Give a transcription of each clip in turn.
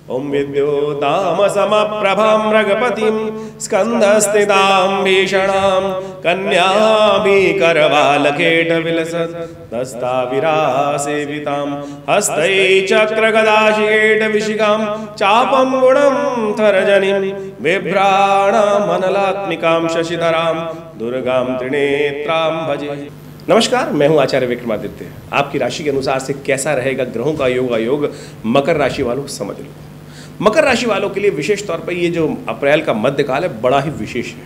ओम विद्योतामसमप्रभां मृगपतिं स्कन्धस्थितां भीषणां कन्याभीकरवालकेटविलसत्तस्ताविरासेवितां हस्तैश्चक्रगदाशिकेटविशिखां चापं गुणं थरजनीं बिभ्राणामनलात्मिकां शशिधरां दुर्गां त्रिनेत्रां भजे। नमस्कार, मैं हूं आचार्य विक्रमादित्य। आपकी राशि के अनुसार से कैसा रहेगा ग्रहों का योग मकर राशि वालों समझ लो। मकर राशि वालों के लिए विशेष तौर पर ये जो अप्रैल का मध्यकाल है बड़ा ही विशेष है।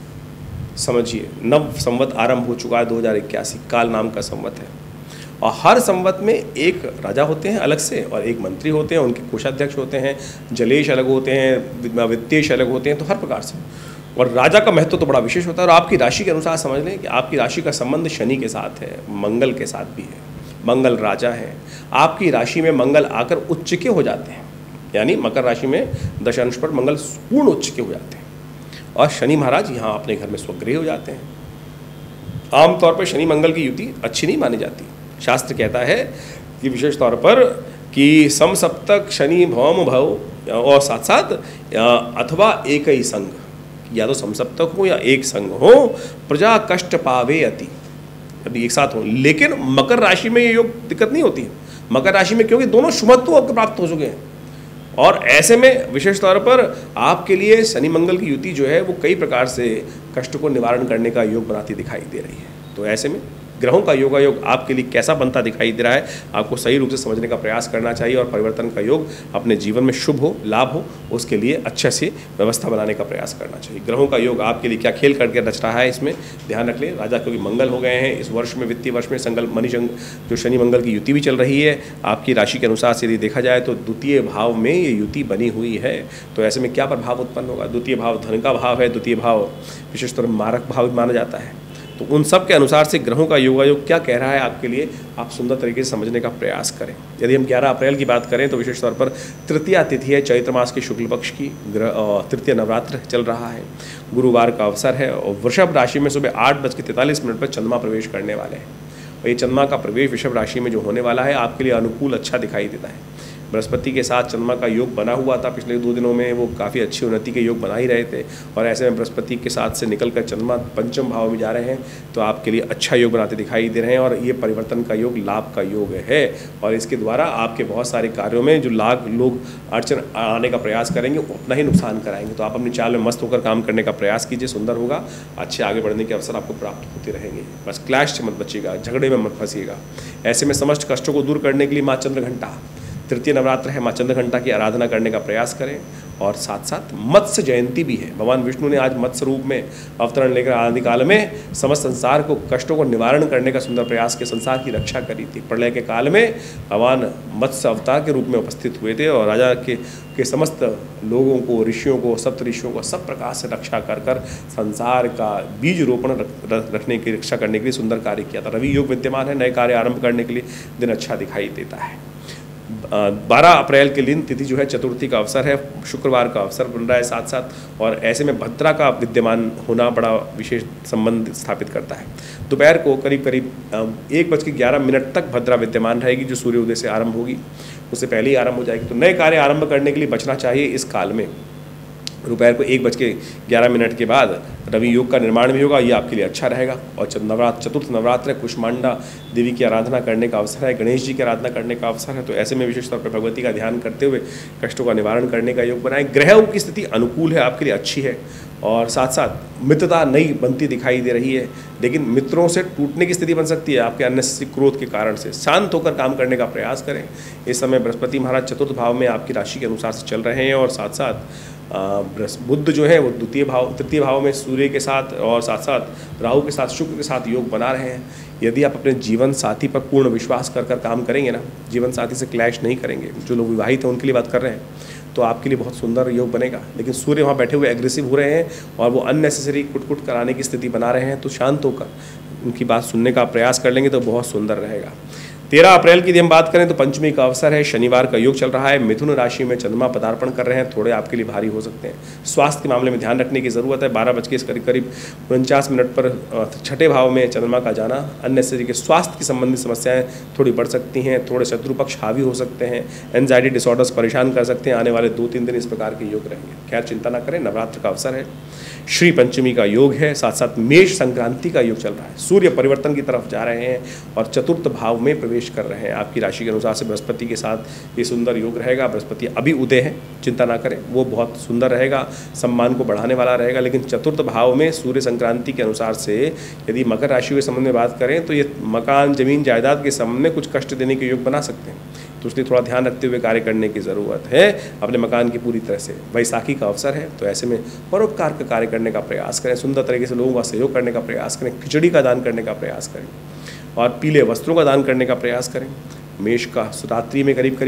समझिए, नव संवत आरंभ हो चुका है, 2081 काल नाम का संवत है और हर संवत में एक राजा होते हैं अलग से और एक मंत्री होते हैं, उनके कोषाध्यक्ष होते हैं, जलेश अलग होते हैं, वित्तेश अलग होते हैं, तो हर प्रकार से। और राजा का महत्व तो बड़ा विशेष होता है। और आपकी राशि के अनुसार समझ लें कि आपकी राशि का संबंध शनि के साथ है, मंगल के साथ भी है। मंगल राजा है। आपकी राशि में मंगल आकर उच्च के हो जाते हैं, यानी मकर राशि में दशांश पर मंगल पूर्ण उच्च के हो जाते हैं और शनि महाराज यहाँ अपने घर में स्वगृह हो जाते हैं। आमतौर पर शनि मंगल की युति अच्छी नहीं मानी जाती। शास्त्र कहता है कि विशेष तौर पर कि समसप्तक शनि भौम भव और साथ साथ अथवा एक ही संग, या तो समसप्तक हो या एक संग हो, प्रजा कष्ट पावे अति, अभी एक साथ हो। लेकिन मकर राशि में ये योग दिक्कत नहीं होती है। मकर राशि में क्योंकि दोनों शुभत्व आपको प्राप्त हो चुके हैं और ऐसे में विशेष तौर पर आपके लिए शनि मंगल की युति जो है वो कई प्रकार से कष्ट को निवारण करने का योग बनाती दिखाई दे रही है। तो ऐसे में ग्रहों का योग आपके लिए कैसा बनता दिखाई दे रहा है, आपको सही रूप से समझने का प्रयास करना चाहिए और परिवर्तन का योग अपने जीवन में शुभ हो, लाभ हो, उसके लिए अच्छे से व्यवस्था बनाने का प्रयास करना चाहिए। ग्रहों का योग आपके लिए क्या खेल करके रच रहा है, इसमें ध्यान रख लें। राजा क्योंकि मंगल हो गए हैं इस वर्ष में, वित्तीय वर्ष में जो शनि मंगल की युति भी चल रही है। आपकी राशि के अनुसार से यदि देखा जाए तो द्वितीय भाव में ये युति बनी हुई है। तो ऐसे में क्या प्रभाव उत्पन्न होगा? द्वितीय भाव धन का भाव है, द्वितीय भाव विशेष तौर पर मारक भाव माना जाता है। तो उन सब के अनुसार से ग्रहों का योग क्या कह रहा है आपके लिए, आप सुंदर तरीके से समझने का प्रयास करें। यदि हम 11 अप्रैल की बात करें तो विशेष तौर पर तृतीया तिथि है, चैत्र मास के शुक्ल पक्ष की तृतीय नवरात्र चल रहा है, गुरुवार का अवसर है और वृषभ राशि में सुबह 8:43 पर चंद्रमा प्रवेश करने वाले हैं। और ये चंद्रमा का प्रवेश वृषभ राशि में जो होने वाला है आपके लिए अनुकूल अच्छा दिखाई देता है। बृहस्पति के साथ चंद्रमा का योग बना हुआ था पिछले 2 दिनों में, वो काफ़ी अच्छी उन्नति के योग बना ही रहे थे और ऐसे में बृहस्पति के साथ से निकलकर चंद्रमा पंचम भाव में जा रहे हैं तो आपके लिए अच्छा योग बनाते दिखाई दे रहे हैं। और ये परिवर्तन का योग लाभ का योग है और इसके द्वारा आपके बहुत सारे कार्यों में जो लोग अड़चन आने का प्रयास करेंगे वो अपना ही नुकसान कराएंगे। तो आप अपनी चाल में मस्त होकर काम करने का प्रयास कीजिए, सुंदर होगा, अच्छे आगे बढ़ने के अवसर आपको प्राप्त होते रहेंगे। बस क्लैश से मत बचिएगा, झगड़े में मत फंसिएगा। ऐसे में समस्त कष्टों को दूर करने के लिए माँ चंद्रघंटा, तृतीय नवरात्र है, माँ चंद्रघंटा की आराधना करने का प्रयास करें। और साथ साथ मत्स्य जयंती भी है। भगवान विष्णु ने आज मत्स्य रूप में अवतरण लेकर आदिकाल में समस्त संसार को कष्टों को निवारण करने का सुंदर प्रयास के संसार की रक्षा करी थी। प्रलय के काल में भगवान मत्स्य अवतार के रूप में उपस्थित हुए थे और राजा के समस्त लोगों को, ऋषियों को, सप्त ऋषियों को सब प्रकार से रक्षा कर संसार का बीज रोपण रखने की रक्षा करने के लिए सुंदर कार्य किया था। रवि योग विद्यमान है, नए कार्य आरंभ करने के लिए दिन अच्छा दिखाई देता है। 12 अप्रैल के दिन तिथि जो है चतुर्थी का अवसर है, शुक्रवार का अवसर बन रहा है साथ साथ। और ऐसे में भद्रा का विद्यमान होना बड़ा विशेष संबंध स्थापित करता है। दोपहर को करीब 1:11 तक भद्रा विद्यमान रहेगी जो सूर्योदय से आरंभ होगी, उससे पहले ही आरंभ हो जाएगी। तो नए कार्य आरंभ करने के लिए बचना चाहिए इस काल में। दोपहर को 1:11 के बाद रवि योग का निर्माण भी होगा, ये आपके लिए अच्छा रहेगा। और चतुर्थ नवरात्र कुष्मांडा देवी की आराधना करने का अवसर है, गणेश जी की आराधना करने का अवसर है। तो ऐसे में विशेष तौर पर भगवती का ध्यान करते हुए कष्टों का निवारण करने का योग बनाएं। ग्रहों की स्थिति अनुकूल है, आपके लिए अच्छी है और साथ साथ मित्रता नई बनती दिखाई दे रही है, लेकिन मित्रों से टूटने की स्थिति बन सकती है आपके अननेसेसरी क्रोध के कारण से। शांत होकर काम करने का प्रयास करें। इस समय बृहस्पति महाराज चतुर्थ भाव में आपकी राशि के अनुसार से चल रहे हैं और साथ साथ बुध जो है वो तृतीय भाव में सूर्य के साथ और साथ साथ राहु के साथ शुक्र के साथ योग बना रहे हैं। यदि आप अपने जीवन साथी पर पूर्ण विश्वास कर काम करेंगे ना, जीवन साथी से क्लैश नहीं करेंगे, जो लोग विवाहित हैं उनके लिए बात कर रहे हैं, तो आपके लिए बहुत सुंदर योग बनेगा। लेकिन सूर्य वहाँ बैठे हुए एग्रेसिव हो रहे हैं और वो अननेसेसरी कुट कराने की स्थिति बना रहे हैं, तो शांत होकर उनकी बात सुनने का प्रयास कर लेंगे तो बहुत सुंदर रहेगा। 13 अप्रैल की यदि हम बात करें तो पंचमी का अवसर है, शनिवार का योग चल रहा है, मिथुन राशि में चंद्रमा पदार्पण कर रहे हैं, थोड़े आपके लिए भारी हो सकते हैं। स्वास्थ्य के मामले में ध्यान रखने की जरूरत है। 12:49 पर छठे भाव में चंद्रमा का जाना अन्य शरीर के स्वास्थ्य की संबंधित समस्याएं थोड़ी बढ़ सकती हैं, थोड़े शत्रु पक्ष हावी हो सकते हैं, एंजाइटी डिसऑर्डर्स परेशान कर सकते हैं। आने वाले 2-3 दिन इस प्रकार के योग रहेंगे। खैर चिंता ना करें, नवरात्र का अवसर है, श्री पंचमी का योग है, साथ साथ मेष संक्रांति का योग चल रहा है, सूर्य परिवर्तन की तरफ जा रहे हैं और चतुर्थ भाव में प्रवेश कर रहे हैं। आपकी राशि के अनुसार से बृहस्पति के साथ ये सुंदर योग रहेगा। बृहस्पति अभी उदय है, चिंता ना करें, वो बहुत सुंदर रहेगा, सम्मान को बढ़ाने वाला रहेगा। लेकिन चतुर्थ भाव में सूर्य संक्रांति के अनुसार से यदि मकर राशि के संबंध में बात करें तो ये मकान जमीन जायदाद के संबंध में कुछ कष्ट देने के योग बना सकते हैं, तो इसलिए थोड़ा ध्यान रखते हुए कार्य करने की ज़रूरत है अपने मकान की पूरी तरह से। वैसाखी का अवसर है, तो ऐसे में परोपकार का कार्य करने का प्रयास करें, सुंदर तरीके से लोगों का सहयोग करने का प्रयास करें, खिचड़ी का दान करने का प्रयास करें और पीले वस्त्रों का दान करने का प्रयास करें। मेष का रात्रि में करीब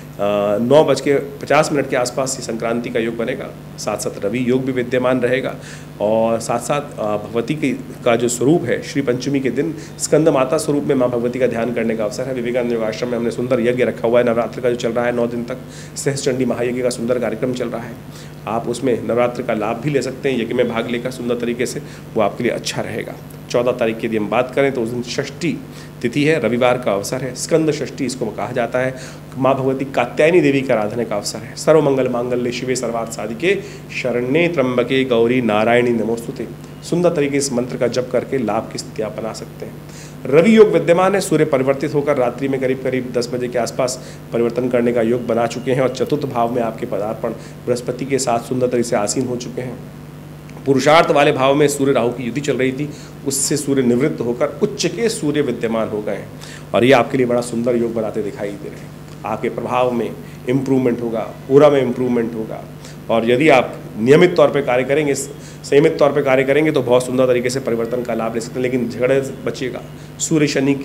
9:50 के आसपास ये संक्रांति का योग बनेगा। साथ साथ रवि योग भी विद्यमान रहेगा और साथ साथ भगवती का जो स्वरूप है, श्री पंचमी के दिन स्कंद माता स्वरूप में माँ भगवती का ध्यान करने का अवसर है। विवेकानंद योगाश्रम में हमने सुंदर यज्ञ रखा हुआ है, नवरात्र का जो चल रहा है 9 दिन तक सहस्त्रचंडी महायज्ञ का सुंदर कार्यक्रम चल रहा है। आप उसमें नवरात्र का लाभ भी ले सकते हैं, यज्ञ में भाग लेकर सुंदर तरीके से, वो आपके लिए अच्छा रहेगा। 14 तारीख की यदि हम बात करें तो उस दिन षष्ठी तिथि है, रविवार का अवसर है, स्कंद षष्ठी इसको कहा जाता है। माँ भगवती कात्यायनी देवी का आराधना का अवसर है। सर्वमंगल मांगल्ये शिवे सर्वार्थ साधिके शरण्ये त्र्यंबके गौरी नारायणी नमोस्तुते। सुंदर तरीके इस मंत्र का जप करके लाभ की स्थिति आप बना सकते हैं। रवि योग विद्यमान है, सूर्य परिवर्तित होकर रात्रि में करीब 10 बजे के आसपास परिवर्तन करने का योग बना चुके हैं और चतुर्थ भाव में आपके पदार्पण बृहस्पति के साथ सुंदर तरीके से आसीन हो चुके हैं। पुरुषार्थ वाले भाव में सूर्य राहु की युति चल रही थी, उससे सूर्य निवृत्त होकर उच्च के सूर्य विद्यमान हो गए हैं और ये आपके लिए बड़ा सुंदर योग बनाते दिखाई दे रहे हैं। आपके प्रभाव में इम्प्रूवमेंट होगा, पूरा में इम्प्रूवमेंट होगा और यदि आप नियमित तौर पे कार्य करेंगे, संयमित तौर पे कार्य करेंगे तो बहुत सुंदर तरीके से परिवर्तन का लाभ ले सकते हैं। लेकिन झगड़े बचिएगा। सूर्य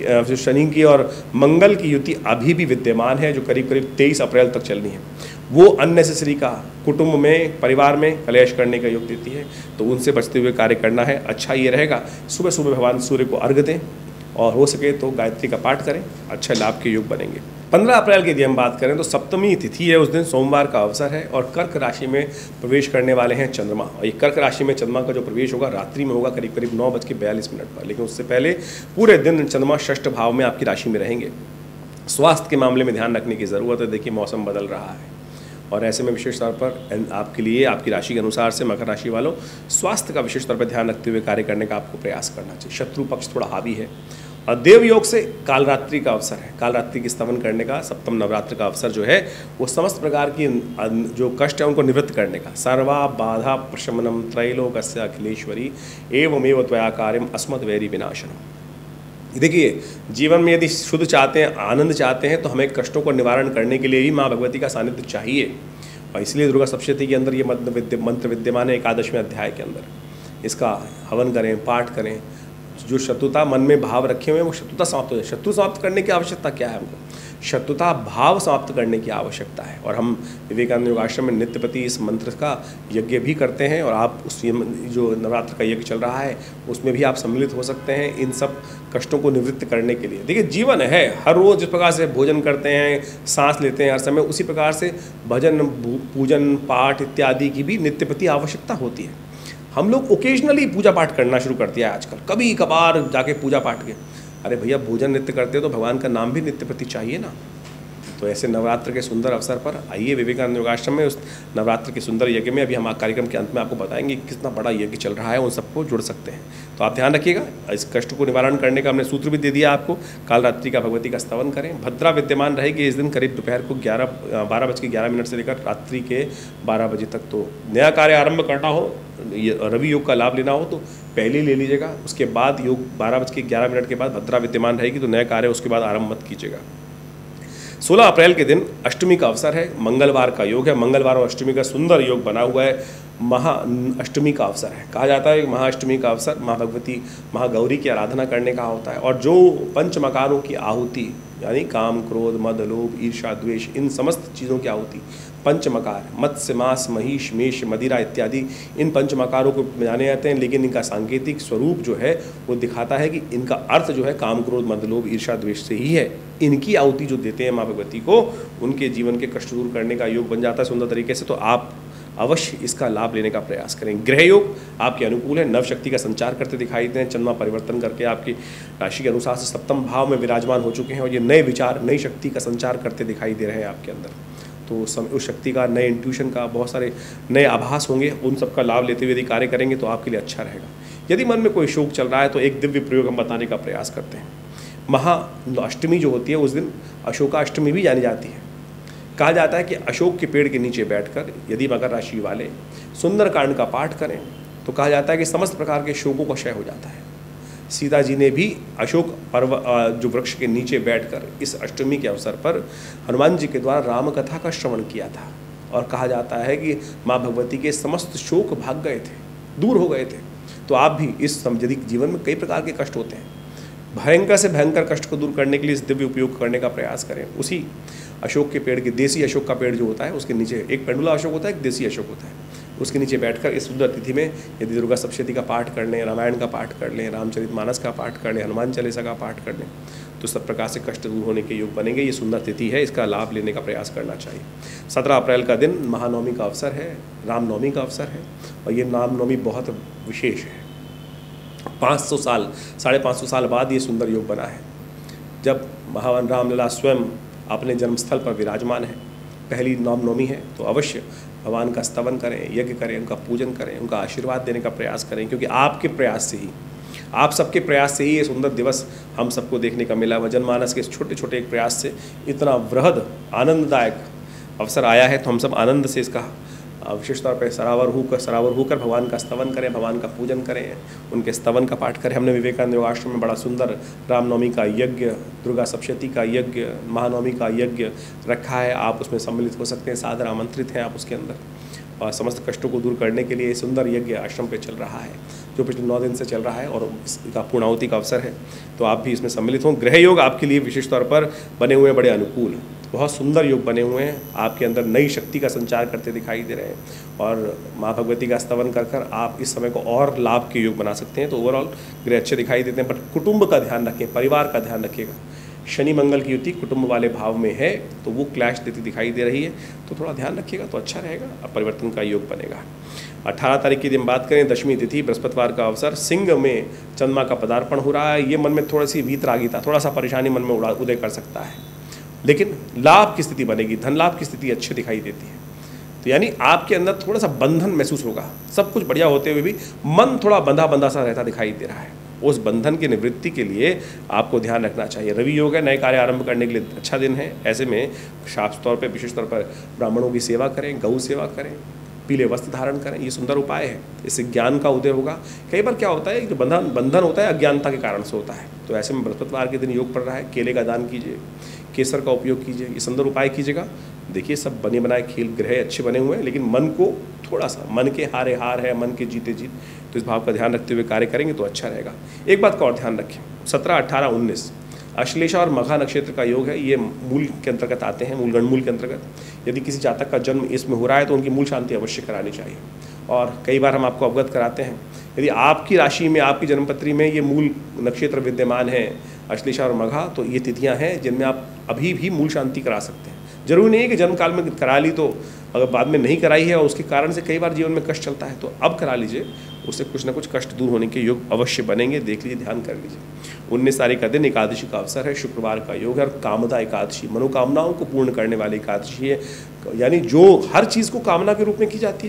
शनि की और मंगल की युति अभी भी विद्यमान है, जो करीब 23 अप्रैल तक चलनी है। वो अननेसेसरी का कुटुंब में, परिवार में कलेश करने का योग देती है, तो उनसे बचते हुए कार्य करना है। अच्छा ये रहेगा, सुबह सुबह भगवान सूर्य को अर्घ्य दें और हो सके तो गायत्री का पाठ करें, अच्छे लाभ के योग बनेंगे। 15 अप्रैल की यदि हम बात करें तो सप्तमी तिथि है, उस दिन सोमवार का अवसर है और कर्क राशि में प्रवेश करने वाले हैं चंद्रमा। और ये कर्क राशि में चंद्रमा का जो प्रवेश होगा रात्रि में होगा करीब 9:42 पर, लेकिन उससे पहले पूरे दिन चंद्रमा षष्ठ भाव में आपकी राशि में रहेंगे। स्वास्थ्य के मामले में ध्यान रखने की ज़रूरत है। देखिए मौसम बदल रहा है और ऐसे में विशेष तौर पर आपके लिए आपकी राशि के अनुसार से मकर राशि वालों स्वास्थ्य का विशेष तौर पर ध्यान रखते हुए कार्य करने का आपको प्रयास करना चाहिए। शत्रु पक्ष थोड़ा हावी है और देव योग से कालरात्रि का अवसर है। कालरात्रि की स्तमन करने का, सप्तम नवरात्र का अवसर जो है वो समस्त प्रकार की जो कष्ट है उनको निवृत्त करने का। सर्वा बाधा प्रशमनम त्रैलोकस्य अखिलेश्वरी एवमेव त्वया कार्यम अस्मद् वैरी विनाशनम। देखिए जीवन में यदि शुद्ध चाहते हैं, आनंद चाहते हैं, तो हमें कष्टों को निवारण करने के लिए भी माँ भगवती का सानिध्य चाहिए और इसलिए दुर्गा सप्तशती के अंदर ये मंत्र विद्यमान है। 11वें अध्याय के अंदर इसका हवन करें, पाठ करें। जो शत्रुता मन में भाव रखे हुए हैं वो शत्रुता समाप्त हो जाए। शत्रु समाप्त करने की आवश्यकता क्या है? हमको शत्रुता भाव समाप्त करने की आवश्यकता है और हम विवेकानंद योगाश्रम में नित्य प्रति इस मंत्र का यज्ञ भी करते हैं और आप उस जो नवरात्र का यज्ञ चल रहा है उसमें भी आप सम्मिलित हो सकते हैं इन सब कष्टों को निवृत्त करने के लिए। देखिए जीवन है, हर रोज़ जिस प्रकार से भोजन करते हैं, सांस लेते हैं हर समय, उसी प्रकार से भजन, पूजन, पाठ इत्यादि की भी नित्य प्रति आवश्यकता होती है। हम लोग ओकेजनली पूजा पाठ करना शुरू कर दिया है आजकल, कभी कभार जाके पूजा पाठ के। अरे भैया भोजन नित्य करते हो तो भगवान का नाम भी नित्य प्रति चाहिए ना। तो ऐसे नवरात्र के सुंदर अवसर पर आइए विवेकानंद योगाश्रम में उस नवरात्र के सुंदर यज्ञ में, अभी हम कार्यक्रम के अंत में आपको बताएंगे कितना बड़ा यज्ञ चल रहा है, उन सबको जुड़ सकते हैं। तो आप ध्यान रखिएगा, इस कष्ट को निवारण करने का हमने सूत्र भी दे दिया आपको। काल रात्रि का भगवती का स्तवन करें। भद्रा विद्यमान रहेगी इस दिन करीब दोपहर को 12:11 से लेकर रात्रि के 12 बजे तक। तो नया कार्य आरंभ करना हो, रवि योग का लाभ लेना हो तो पहले ले लीजिएगा, उसके बाद योग 12:11 के बाद भद्रा विद्यमान रहेगी तो नया कार्य उसके बाद आरंभ मत कीजिएगा। 16 अप्रैल के दिन अष्टमी का अवसर है, मंगलवार का योग है। मंगलवार और अष्टमी का सुंदर योग बना हुआ है। महा अष्टमी का अवसर है, कहा जाता है महाअष्टमी का अवसर माँ भगवती महागौरी की आराधना करने का होता है और जो पंच मकारों की आहुति यानी काम, क्रोध, मद, लोभ, ईर्ष्या, द्वेष, इन समस्त चीज़ों की आहुति पंचमकार मत्स्य, मांस, महिष, मेष, मदिरा इत्यादि इन पंचमकारों को जाने जाते हैं, लेकिन इनका सांकेतिक स्वरूप जो है वो दिखाता है कि इनका अर्थ जो है काम, क्रोध, मद, लोभ, ईर्ष्या, द्वेष से ही है। इनकी आहुति जो देते हैं माँ भगवती को, उनके जीवन के कष्ट दूर करने का योग बन जाता है सुंदर तरीके से। तो आप अवश्य इसका लाभ लेने का प्रयास करें। ग्रह योग आपके अनुकूल है, नव शक्ति का संचार करते दिखाई देते हैं। चंद्रमा परिवर्तन करके आपकी राशि के अनुसार से सप्तम भाव में विराजमान हो चुके हैं और ये नए विचार, नई शक्ति का संचार करते दिखाई दे रहे हैं आपके अंदर। तो उस शक्ति का, नए इंट्यूशन का बहुत सारे नए आभास होंगे, उन सब का लाभ लेते हुए यदि कार्य करेंगे तो आपके लिए अच्छा रहेगा। यदि मन में कोई शोक चल रहा है तो एक दिव्य प्रयोग हम बताने का प्रयास करते हैं। महाअष्टमी जो होती है उस दिन अशोकाष्टमी भी जानी जाती है। कहा जाता है कि अशोक के पेड़ के नीचे बैठकर यदि मकर राशि वाले सुंदरकांड का पाठ करें तो कहा जाता है कि समस्त प्रकार के शोकों का क्षय हो जाता है। सीता जी ने भी अशोक पर्व जो वृक्ष के नीचे बैठकर इस अष्टमी के अवसर पर हनुमान जी के द्वारा राम कथा का श्रवण किया था और कहा जाता है कि माँ भगवती के समस्त शोक भाग गए थे, दूर हो गए थे। तो आप भी यदि जीवन में कई प्रकार के कष्ट होते हैं, भयंकर से भयंकर कष्ट को दूर करने के लिए इस दिव्य उपयोग करने का प्रयास करें। उसी अशोक के पेड़ के, देसी अशोक का पेड़ जो होता है उसके नीचे, एक पेंडुला अशोक होता है, एक देसी अशोक होता है, उसके नीचे बैठकर इस सुंदर तिथि में यदि दुर्गा सप्तशती का पाठ कर लें, रामायण का पाठ कर लें, रामचरितमानस का पाठ कर लें, हनुमान चालीसा का पाठ कर लें तो सब प्रकार से कष्ट दूर होने के योग बनेंगे। ये सुंदर तिथि है, इसका लाभ लेने का प्रयास करना चाहिए। 17 अप्रैल का दिन महानवमी का अवसर है, रामनवमी का अवसर है और ये रामनवमी बहुत विशेष है। 500 साल, 550 साल बाद ये सुंदर योग बना है जब महान रामलला स्वयं अपने जन्मस्थल पर विराजमान है। पहली रामनवमी है तो अवश्य भगवान का स्तवन करें, यज्ञ करें, उनका पूजन करें, उनका आशीर्वाद देने का प्रयास करें, क्योंकि आपके प्रयास से ही, आप सबके प्रयास से ही ये सुंदर दिवस हम सबको देखने का मिला। वह जनमानस के छोटे छोटे एक प्रयास से इतना वृहद आनंददायक अवसर आया है, तो हम सब आनंद से इसका विशेष तौर पर सरावर होकर भगवान का स्तवन करें, भगवान का पूजन करें, उनके स्तवन का पाठ करें। हमने विवेकानंद योगाश्रम में बड़ा सुंदर रामनवमी का यज्ञ, दुर्गा सप्तशती का यज्ञ, महानवमी का यज्ञ रखा है। आप उसमें सम्मिलित हो सकते हैं, सादर आमंत्रित हैं आप उसके अंदर। और समस्त कष्टों को दूर करने के लिए सुंदर यज्ञ आश्रम पे चल रहा है जो पिछले 9 दिन से चल रहा है और इसका पूर्णाहुति का अवसर है, तो आप भी इसमें सम्मिलित हों। ग्रह योग आपके लिए विशेष तौर पर बने हुए हैं, बड़े अनुकूल, बहुत सुंदर योग बने हुए हैं। आपके अंदर नई शक्ति का संचार करते दिखाई दे रहे हैं और माँ भगवती का स्तवन कर आप इस समय को और लाभ के योग बना सकते हैं। तो ओवरऑल ग्रह अच्छे दिखाई देते हैं, बट कुटुंब का ध्यान रखें, परिवार का ध्यान रखिएगा। शनि मंगल की युति कुटुंब वाले भाव में है तो वो क्लैश देती दिखाई दे रही है, तो थोड़ा ध्यान रखिएगा तो अच्छा रहेगा, अब परिवर्तन का योग बनेगा। 18 तारीख की दिन बात करें, दशमी तिथि, बृहस्पतिवार का अवसर, सिंह में चंद्रमा का पदार्पण हो रहा है। ये मन में थोड़ी सी वीतरागिता, थोड़ा सा परेशानी मन में उदय कर सकता है, लेकिन लाभ की स्थिति बनेगी, धन लाभ की स्थिति अच्छी दिखाई देती है। तो यानी आपके अंदर थोड़ा सा बंधन महसूस होगा, सब कुछ बढ़िया होते हुए भी मन थोड़ा बंधा बंधा सा रहता दिखाई दे रहा है। उस बंधन की निवृत्ति के लिए आपको ध्यान रखना चाहिए। रवि योग है, नए कार्य आरंभ करने के लिए अच्छा दिन है। ऐसे में खास तौर पर, विशेष तौर पर ब्राह्मणों की सेवा करें, गौ सेवा करें, पीले वस्त्र धारण करें, ये सुंदर उपाय है। इससे ज्ञान का उदय होगा। कई बार क्या होता है, जो बंधन होता है अज्ञानता के कारण से होता है, तो ऐसे में बृहस्पतिवार के दिन योग पड़ रहा है, केले का दान कीजिए, केसर का उपयोग कीजिए, ये सुंदर उपाय कीजिएगा। देखिए सब बने बनाए खेल, ग्रह अच्छे बने हुए हैं, लेकिन मन को थोड़ा सा, मन के हारे हार है, मन के जीते जीत, तो इस भाव का ध्यान रखते हुए कार्य करेंगे तो अच्छा रहेगा। एक बात का और ध्यान रखें, 17, 18, 19 अश्लेषा और मघा नक्षत्र का योग है। ये मूल के अंतर्गत आते हैं, मूल गणमूल के अंतर्गत। यदि किसी जातक का जन्म इसमें हो रहा है तो उनकी मूल शांति अवश्य करानी चाहिए। और कई बार हम आपको अवगत कराते हैं, यदि आपकी राशि में, आपकी जन्मपत्री में ये मूल नक्षत्र विद्यमान है, अश्लेषा और मघा, तो ये तिथियां हैं जिनमें आप अभी भी मूल शांति करा सकते हैं। जरूरी नहीं है कि जन्म काल में करा ली तो अगर बाद में नहीं कराई है और उसके कारण से कई बार जीवन में कष्ट चलता है तो अब करा लीजिए, उससे कुछ ना कुछ कष्ट दूर होने के योग अवश्य बनेंगे। देख लीजिए, ध्यान कर लीजिए। 19 तारीख का दिन एकादशी का अवसर है, शुक्रवार का योग है और कामदा एकादशी, मनोकामनाओं को पूर्ण करने वाली एकादशी है। यानी जो हर चीज़ को कामना के रूप में की जाती है।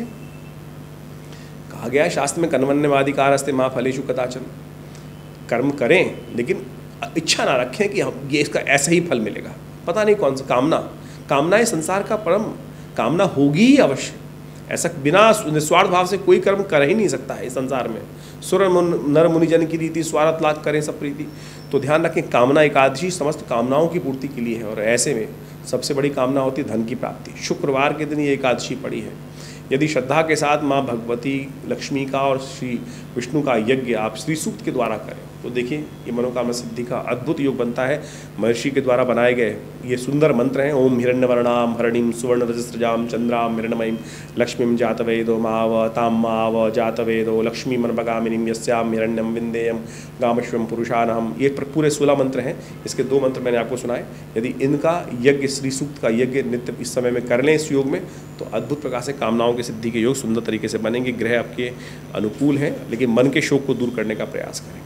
कहा गया है शास्त्र में, कन्वन्यवाधिकार अस्ते माँ फलेषु कदाचन। कर्म करें लेकिन इच्छा ना रखें कि हम ये इसका ऐसा ही फल मिलेगा, पता नहीं कौन सा। कामनाएं संसार का परम, कामना होगी ही अवश्य। ऐसा बिना निस्वार्थ भाव से कोई कर्म कर ही नहीं सकता है इस संसार में। सुर नर मुनिजन की रीति, स्वार्थ लाख करें सब प्रीति। तो ध्यान रखें, कामना एकादशी समस्त कामनाओं की पूर्ति के लिए है और ऐसे में सबसे बड़ी कामना होती है धन की प्राप्ति। शुक्रवार के दिन ये एकादशी पड़ी है। यदि श्रद्धा के साथ माँ भगवती, लक्ष्मी का और श्री विष्णु का यज्ञ आप श्री सूक्त के द्वारा करें तो देखिए ये मनोकामना सिद्धि का अद्भुत योग बनता है। महर्षि के द्वारा बनाए गए ये सुंदर मंत्र हैं। ओम हिरण्यवर्णाम हरणीम सुवर्ण रजस्रजाम चंद्राम हिरण्मयीम लक्ष्मीम जातवेदो माव ताम माव जातवेदो लक्ष्मी मनभगामिनीम यस्याम हिरण्यम विंदेयम गामश्वम पुरुषानहम। ये पूरे 16 मंत्र हैं। इसके 2 मंत्र मैंने आपको सुनाए। यदि इनका यज्ञ श्री सूक्त का यज्ञ नित्य इस समय में कर लें इस योग में, तो अद्भुत प्रकार से कामनाओं की सिद्धि के योग सुंदर तरीके से बनेंगे। ग्रह आपके अनुकूल हैं, लेकिन मन के शोक को दूर करने का प्रयास करें।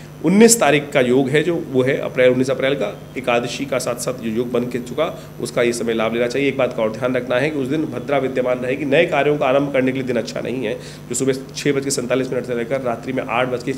19 तारीख का योग है जो वो है 19 अप्रैल का एकादशी का साथ साथ जो योग बन के चुका उसका ये समय लाभ लेना चाहिए। एक बात का और ध्यान रखना है कि उस दिन भद्रा विद्यमान रहेगी। नए कार्यों का आरंभ करने के लिए दिन अच्छा नहीं है, जो सुबह 6:47 से लेकर रात्रि में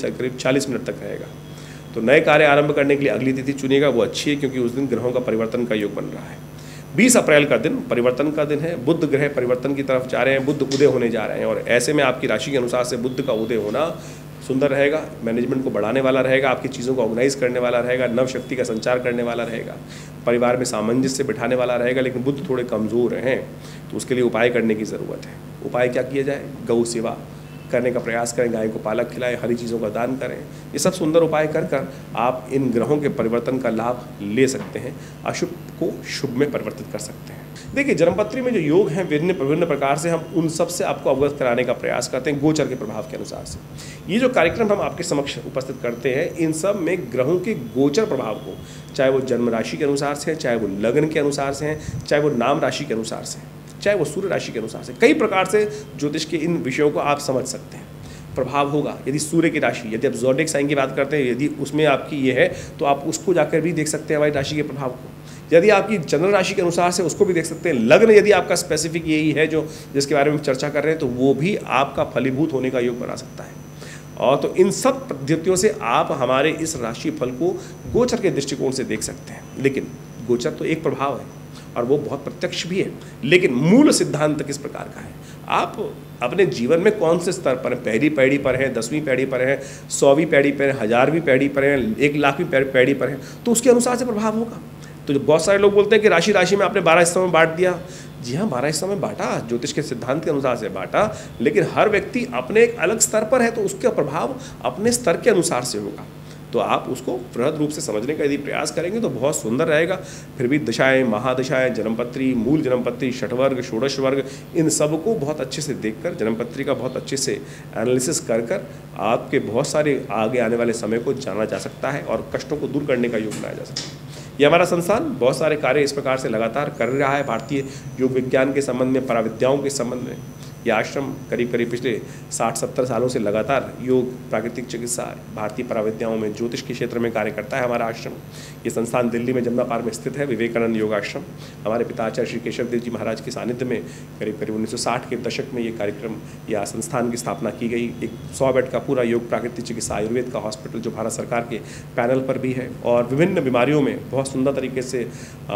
8:40 तक रहेगा। तो नए कार्य आरंभ करने के लिए अगली तिथि चुनिएगा, वो अच्छी है, क्योंकि उस दिन ग्रहों का परिवर्तन का योग बन रहा है। 20 अप्रैल का दिन परिवर्तन का दिन है। बुध ग्रह परिवर्तन की तरफ जा रहे हैं, बुध उदय होने जा रहे हैं, और ऐसे में आपकी राशि के अनुसार से बुध का उदय होना सुंदर रहेगा। मैनेजमेंट को बढ़ाने वाला रहेगा, आपकी चीज़ों को ऑर्गेनाइज करने वाला रहेगा, नव शक्ति का संचार करने वाला रहेगा, परिवार में सामंजस्य बिठाने वाला रहेगा। लेकिन बुध थोड़े कमज़ोर हैं, तो उसके लिए उपाय करने की ज़रूरत है। उपाय क्या किया जाए? गौ सेवा करने का प्रयास करें, गाय को पालक खिलाएं, हरी चीज़ों का दान करें। ये सब सुंदर उपाय कर कर आप इन ग्रहों के परिवर्तन का लाभ ले सकते हैं, अशुभ को शुभ में परिवर्तित कर सकते हैं। देखिए जन्मपत्री में जो योग हैं विभिन्न प्रकार से, हम उन सब से आपको अवगत कराने का प्रयास करते हैं गोचर के प्रभाव के अनुसार से। ये जो कार्यक्रम हम आपके समक्ष उपस्थित करते हैं, इन सब में ग्रहों के गोचर प्रभाव को, चाहे वो जन्म राशि के अनुसार से हैं, चाहे वो लग्न के अनुसार से हैं, चाहे वो नाम राशि के अनुसार से हैं, चाहे वो सूर्य राशि के अनुसार से, कई प्रकार से ज्योतिष के इन विषयों को आप समझ सकते हैं। प्रभाव होगा यदि सूर्य की राशि, यदि आप ज़ोडिएक साइन की बात करते हैं, यदि उसमें आपकी ये है तो आप उसको जाकर भी देख सकते हैं हमारी राशि के प्रभाव को। यदि आपकी चंद्र राशि के अनुसार से उसको भी देख सकते हैं। लग्न यदि आपका स्पेसिफिक यही है जो जिसके बारे में चर्चा कर रहे हैं, तो वो भी आपका फलीभूत होने का योग बना सकता है। और तो इन सब पद्धतियों से आप हमारे इस राशि फल को गोचर के दृष्टिकोण से देख सकते हैं। लेकिन गोचर तो एक प्रभाव है और वो बहुत प्रत्यक्ष भी है, लेकिन मूल सिद्धांत किस प्रकार का है? आप अपने जीवन में कौन से स्तर पर हैं? पहली पैड़ी पर हैं, 10वीं पैड़ी पर हैं, 100वीं पैड़ी पर हैं, 1000वीं पैड़ी पर हैं, 1,00,000वीं पैड़ी पर हैं, तो उसके अनुसार से प्रभाव होगा। तो जो बहुत सारे लोग बोलते हैं कि राशि राशि में आपने 12 हिस्सों में बांट दिया। जी हाँ, 12 हिस्सों में बांटा, ज्योतिष के सिद्धांत के अनुसार से बांटा, लेकिन हर व्यक्ति अपने एक अलग स्तर पर है, तो उसका प्रभाव अपने स्तर के अनुसार से होगा। तो आप उसको बृहद रूप से समझने का यदि प्रयास करेंगे तो बहुत सुंदर रहेगा। फिर भी दशाएं, महादशाएं, जन्मपत्री, मूल जन्मपत्री, षठवर्ग, षोडश वर्ग, इन सब को बहुत अच्छे से देखकर, जन्मपत्री का बहुत अच्छे से एनालिसिस कर आपके बहुत सारे आगे आने वाले समय को जाना जा सकता है और कष्टों को दूर करने का योग बनाया जा सकता है। ये हमारा संस्थान बहुत सारे कार्य इस प्रकार से लगातार कर रहा है। भारतीय योग विज्ञान के संबंध में, पराविद्याओं के संबंध में ये आश्रम करीब पिछले 60-70 सालों से लगातार योग, प्राकृतिक चिकित्सा, भारतीय पराविद्याओं में, ज्योतिष के क्षेत्र में कार्य करता है हमारा आश्रम। ये संस्थान दिल्ली में जमुना पार्क में स्थित है, विवेकानंद योग आश्रम। हमारे पिता आचार्य श्री केशव देव जी महाराज के सानिध्य में करीब 1960 के दशक में ये कार्यक्रम या संस्थान की स्थापना की गई। एक 100 बेड का पूरा योग, प्राकृतिक चिकित्सा, आयुर्वेद का हॉस्पिटल जो भारत सरकार के पैनल पर भी है और विभिन्न बीमारियों में बहुत सुंदर तरीके से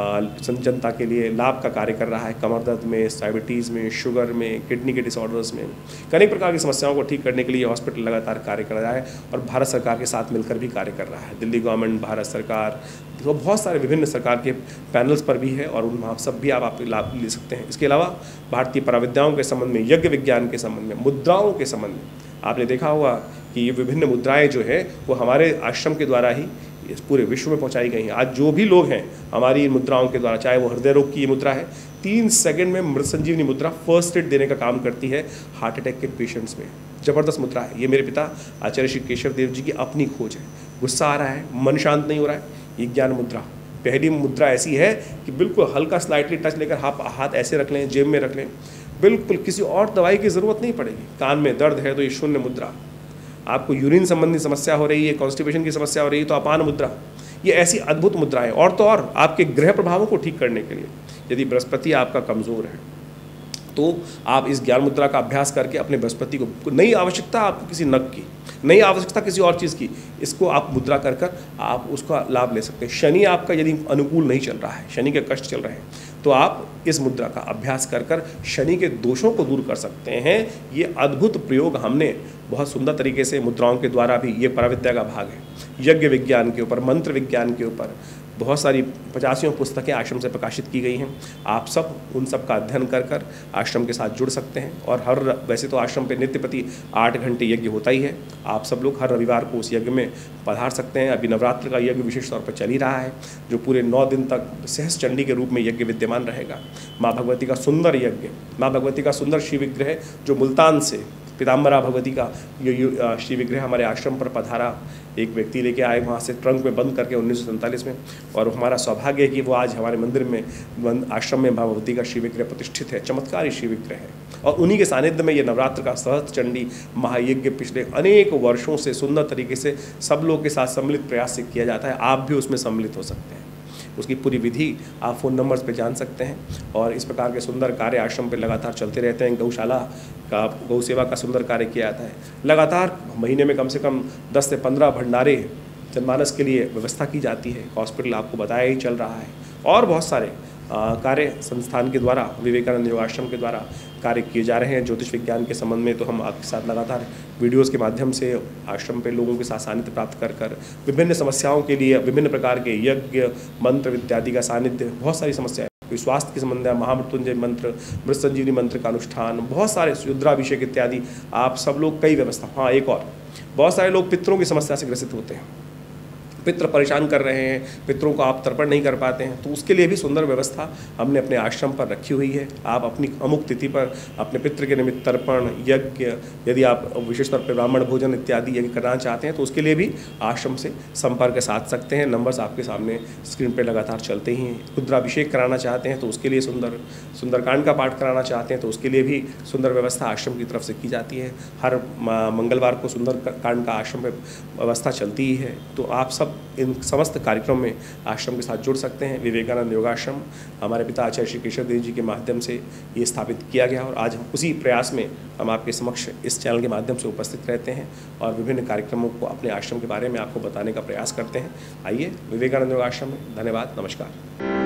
जनता के लिए लाभ का कार्य कर रहा है। कमर दर्द में, डायबिटीज़ में, शुगर में, किडनी के डिसऑर्डर्स में, कई प्रकार की समस्याओं को ठीक करने के लिए हॉस्पिटल लगातार कार्य कर रहा है और भारत सरकार के साथ मिलकर भी कार्य कर रहा है। दिल्ली गवर्नमेंट, भारत सरकार, तो बहुत सारे विभिन्न सरकार के पैनल्स पर भी है और उन वहाँ सब भी आप लाभ ले सकते हैं। इसके अलावा भारतीय पराविद्याओं के संबंध में, यज्ञ विज्ञान के संबंध में, मुद्राओं के संबंध में आपने देखा होगा कि ये विभिन्न मुद्राएं जो है वो हमारे आश्रम के द्वारा ही इस पूरे विश्व में पहुंचाई गई हैं। आज जो भी लोग हैं हमारी इन मुद्राओं के द्वारा, चाहे वो हृदय रोग की ये मुद्रा है, 3 सेकंड में मृत संजीवनी मुद्रा फर्स्ट एड देने का काम करती है हार्ट अटैक के पेशेंट्स में। जबरदस्त मुद्रा है। ये मेरे पिता आचार्य श्री केशव देव जी की अपनी खोज है। गुस्सा आ रहा है, मन शांत नहीं हो रहा है, ये ज्ञान मुद्रा, पहली मुद्रा ऐसी है कि बिल्कुल हल्का स्लाइटली टच लेकर हाथ ऐसे रख लें, जेब में रख लें, बिल्कुल किसी और दवाई की ज़रूरत नहीं पड़ेगी। कान में दर्द है तो ये शून्य मुद्रा, आपको यूरिन संबंधी समस्या हो रही है, कॉन्स्टिपेशन की समस्या हो रही है तो अपान मुद्रा। ये ऐसी अद्भुत मुद्रा है। और तो और आपके ग्रह प्रभावों को ठीक करने के लिए, यदि बृहस्पति आपका कमज़ोर है तो आप इस ज्ञान मुद्रा का अभ्यास करके अपने बृहस्पति को, नहीं आवश्यकता आपको किसी नग की, नहीं आवश्यकता किसी और चीज़ की, इसको आप मुद्रा कर कर आप उसका लाभ ले सकते हैं। शनि आपका यदि अनुकूल नहीं चल रहा है, शनि के कष्ट चल रहे हैं, तो आप इस मुद्रा का अभ्यास कर कर शनि के दोषों को दूर कर सकते हैं। ये अद्भुत प्रयोग हमने बहुत सुंदर तरीके से मुद्राओं के द्वारा भी, ये पराविद्या का भाग है, यज्ञ विज्ञान के ऊपर, मंत्र विज्ञान के ऊपर, बहुत सारी 50 पुस्तकें आश्रम से प्रकाशित की गई हैं। आप सब उन सब का अध्ययन कर आश्रम के साथ जुड़ सकते हैं। और वैसे तो आश्रम पे नित्य प्रति 8 घंटे यज्ञ होता ही है। आप सब लोग हर रविवार को उस यज्ञ में पधार सकते हैं। अभी नवरात्र का यज्ञ विशेष तौर पर चल ही रहा है, जो पूरे 9 दिन तक सहस्र चंडी के रूप में यज्ञ विद्यमान रहेगा। माँ भगवती का सुंदर यज्ञ, माँ भगवती का सुंदर श्री विग्रह जो मुल्तान से पीताम्बरा भगवती का ये श्री विग्रह हमारे आश्रम पर पधारा, एक व्यक्ति लेके आए वहाँ से ट्रंक में बंद करके 1947 में। और हमारा सौभाग्य है कि वो आज हमारे मंदिर में आश्रम में भगवती का श्री विग्रह प्रतिष्ठित है। चमत्कारी श्री विग्रह है। और उन्हीं के सानिध्य में ये नवरात्र का सहस्त्र चंडी महायज्ञ पिछले अनेक वर्षों से सुंदर तरीके से सब लोग के साथ सम्मिलित प्रयास से किया जाता है। आप भी उसमें सम्मिलित हो सकते हैं। उसकी पूरी विधि आप फ़ोन नंबर्स पे जान सकते हैं। और इस प्रकार के सुंदर कार्य आश्रम पे लगातार चलते रहते हैं। गौशाला का, गौ सेवा का सुंदर कार्य किया जाता है। लगातार महीने में कम से कम 10 से 15 भंडारे जनमानस के लिए व्यवस्था की जाती है। हॉस्पिटल आपको बताया ही चल रहा है। और बहुत सारे कार्य संस्थान के द्वारा, विवेकानंद योगाश्रम के द्वारा कार्य किए जा रहे हैं। ज्योतिष विज्ञान के संबंध में तो हम आपके साथ लगातार वीडियोस के माध्यम से आश्रम पे लोगों के साथ सानिध्य प्राप्त कर विभिन्न समस्याओं के लिए विभिन्न प्रकार के यज्ञ, मंत्र इत्यादि का सानिध्य, बहुत सारी समस्याएं, कोई स्वास्थ्य के संबंध है, महामृत्युंजय मंत्र, मृत संजीवनी मंत्र का अनुष्ठान, बहुत सारे रुद्राभिषेक इत्यादि आप सब लोग कई व्यवस्था। हाँ, एक और, बहुत सारे लोग पितरों की समस्या से ग्रसित होते हैं। पितृ परेशान कर रहे हैं, पितरों को आप तर्पण नहीं कर पाते हैं, तो उसके लिए भी सुंदर व्यवस्था हमने अपने आश्रम पर रखी हुई है। आप अपनी अमुक तिथि पर अपने पितृ के निमित्त तर्पण, यज्ञ, यदि आप विशेष तौर पर ब्राह्मण भोजन इत्यादि यज्ञ करना चाहते हैं तो उसके लिए भी आश्रम से संपर्क साध सकते हैं। नंबर्स आपके सामने स्क्रीन पर लगातार चलते ही हैं। रुद्राभिषेक कराना चाहते हैं तो उसके लिए सुंदरकांड का पाठ कराना चाहते हैं तो उसके लिए भी सुंदर व्यवस्था आश्रम की तरफ से की जाती है। हर मंगलवार को सुंदरकांड का आश्रम में व्यवस्था चलती ही है। तो आप सब इन समस्त कार्यक्रम में आश्रम के साथ जुड़ सकते हैं। विवेकानंद योगाश्रम हमारे पिता आचार्य श्री केशव देव जी के माध्यम से ये स्थापित किया गया और आज हम उसी प्रयास में हम आपके समक्ष इस चैनल के माध्यम से उपस्थित रहते हैं और विभिन्न कार्यक्रमों को अपने आश्रम के बारे में आपको बताने का प्रयास करते हैं। आइए विवेकानंद योगाश्रम में। धन्यवाद, नमस्कार।